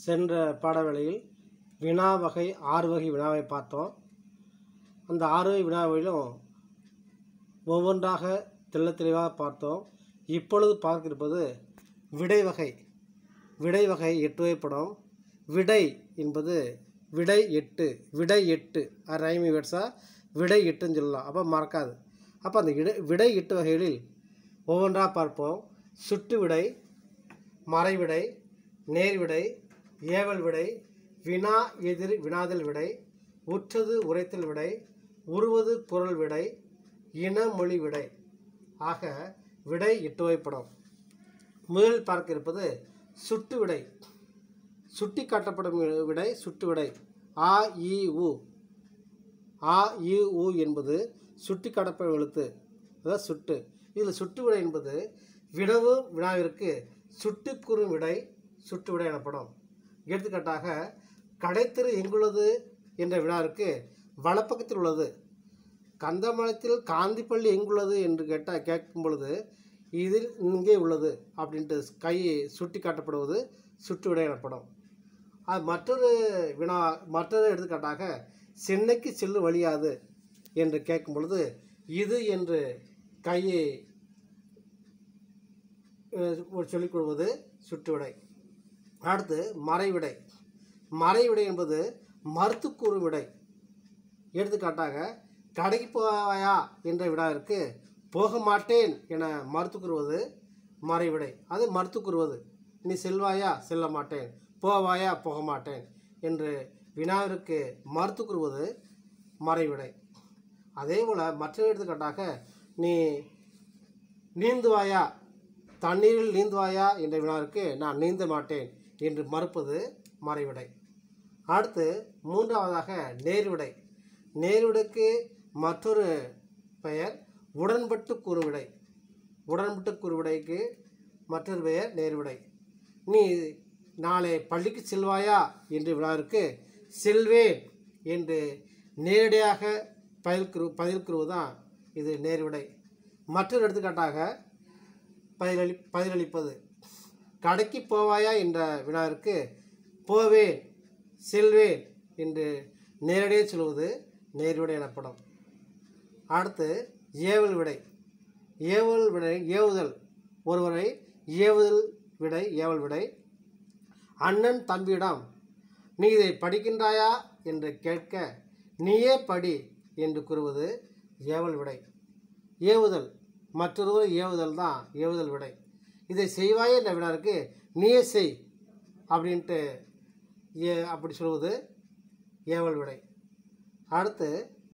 சென்ற பாடவேளையில் வினா வகை 6 வகை வினாவை பார்த்தோம். அந்த 6 வகை வினாவிலும் ஒவ்வொன்றாக தெளிவாக பார்த்தோம். இப்பொழுது பார்க்க இருப்பது விடை வகை. விடை வகை 8 வகைப்படும். விடை என்பது விடை 8. விடை 8 ரைமி வேர்ட்ஸாக விடை 8ன்னு சொல்லலாம். அப்போ மறக்காது. அப்போ அந்த விடை 8 வகைகளில் ஒவ்வொன்றாக பார்ப்போம். சுட்டு விடை, மறைவிடை, நேர்விடை, ஏவல் விடை, வினா எதிர் வினாதல் விடை, உற்றது உரைத்தல் விடை, உருவது குரல் விடை, இனமொழி விடை ஆக விடை 8 வகைப்படும். முதலில் பார்க்க இருப்பது சுட்டு விடை. சுட்டி காட்டப்படும் விடை சுட்டு விடை. ஆ இ உ. ஆ இ உ என்பது சுட்டி காட்டப்படும் எழுத்து, அதாவது சுட்டு. இதில் சுட்டு விடை என்பது வினவு வினாவிற்கு சுட்டு கூறும் விடை சுட்டு விடை எனப்படும். எடுத்துக்காட்டாக கடைத்தெரு எங்குள்ளது என்ற வினாவிற்கு வலப்பக்கத்தில் உள்ளது. கந்தமலத்தில் காந்திப்பள்ளி எங்குள்ளது என்று கேட்கும் பொழுது இதில் இங்கே உள்ளது அப்படின்ட்டு கையை சுட்டி காட்டப்படுவது சுட்டு விடை எனப்படும். அது மற்றொரு எடுத்துக்காட்டாக சென்னைக்கு செல்லும் வழியாது என்று கேட்கும் பொழுது இது என்று கையை சொல்லிக் கொள்வது சுட்டு விடை. அடுத்து மறைவிடை. மறைவிடை என்பது மறுத்து கூறும் விடை. எடுத்துக்காட்டாக கடைக்கு போவாயா என்ற விடாவிற்கு போக மாட்டேன் என மறுத்து கூறுவது மறைவிடை. அது மறுத்து கூறுவது. நீ செல்வாயா செல்ல மாட்டேன், போவாயா போக மாட்டேன் என்று வினாவிற்கு மறுத்து கூறுவது மறைவிடை. அதே போல் மற்ற எடுத்துக்காட்டாக நீ நீந்துவாயா, தண்ணீரில் நீந்துவாயா என்ற வினாவிற்கு நான் நீந்த மாட்டேன் என்று மறுப்பது மறைவிடை. அடுத்து மூன்றாவதாக நேர்விடை. நேர்விடைக்கு மற்றொரு பெயர் உடன்பட்டு கூறுவிடை. உடன்பட்டு கூறுவிடைக்கு மற்றொரு பெயர் நேர்விடை. நீ நாளை பள்ளிக்கு செல்வாயா என்ற வினாவிற்கு செல்வேன் என்று நேரடியாக பதில் கூறுவதுதான் இது நேர்விடை. மற்றொரு எடுத்துக்காட்டாக பதிலளிப்பது. கடைக்கு போவாயா என்ற வினாவிற்கு போவேன் செல்வேன் என்று நேரடியாக சொல்வது நேர்விடை எனப்படும். அடுத்து ஏவல் விடை. ஏவல் விடை ஏவுதல். ஒருவரை ஏவுதல் விடை ஏவல் விடை. அண்ணன் தம்பியிடம் நீ இதை படிக்கின்றாயா என்று கேட்க நீயே படி என்று கூறுவது ஏவல் விடை. ஏவுதல். மற்றொருவர் ஏவுதல் தான் ஏவுதல் விடை. இதை செய்வாயே என்ற வினாருக்கு நீயே செய் அப்படின்ட்டு அப்படி சொல்வது ஏவல் விடை. அடுத்து